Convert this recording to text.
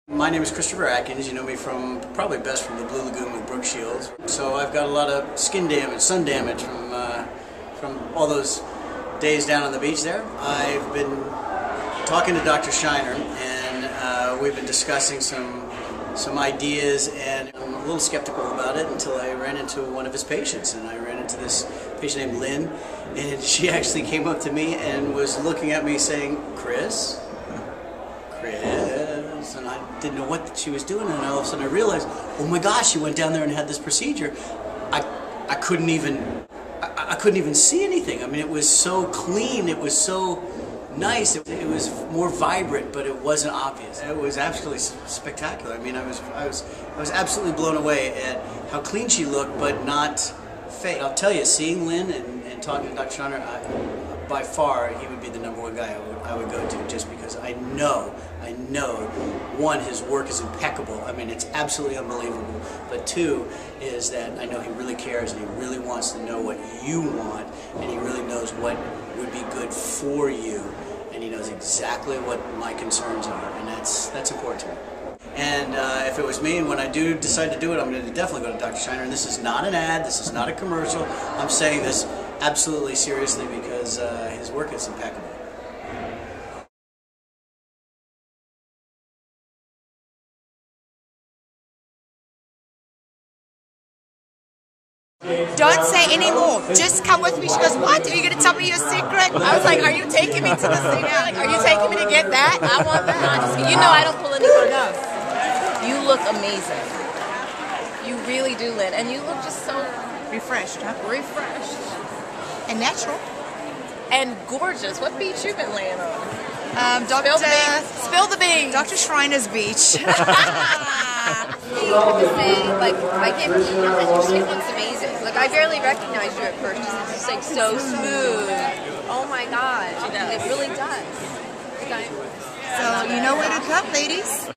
My name is Christopher Atkins. You know me from probably best from the Blue Lagoon with Brooke Shields. So I've got a lot of skin damage, sun damage from all those days down on the beach there. I've been talking to Dr. Scheiner, and we've been discussing some ideas, and I'm a little skeptical about it until I ran into one of his patients, and I ran into this patient named Lynn, and she actually came up to me and was looking at me saying, Chris, and I didn't know what she was doing, and all of a sudden I realized, oh my gosh, she went down there and had this procedure. I couldn't even see anything. I mean, it was so clean, it was so nice, it was more vibrant, but it wasn't obvious. It was absolutely spectacular. I mean, I was absolutely blown away at how clean she looked, but not fake. I'll tell you, seeing Lynn and talking to Dr. Scheiner, by far, he would be the #1 guy I would go to, just because I know, one, his work is impeccable. I mean, it's absolutely unbelievable. But two, is that I know he really cares, and he really wants to know what you want, and he really knows what would be good for you, and he knows exactly what my concerns are, and that's important to me. And if it was me, and when I do decide to do it, I'm going to definitely go to Dr. Scheiner. And this is not an ad, this is not a commercial. I'm saying this absolutely seriously because his work is impeccable. Don't say any more. Just come with me. She goes, what? Are you going to tell me your secret? I was like, are you taking me to the secret? Like, are you taking me to get that? I want that. You know I don't pull any punches. You look amazing. You really do, Lynn. And you look just so Refreshed, huh? refreshed. And natural. And gorgeous. What beach you been laying on? Spill the beans. Dr. Schreiner's beach. Like, I can't believe that your skin looks amazing. Like, I barely recognized you at first. It's just like so smooth. Oh my god. It really does. So, you know where to come, ladies.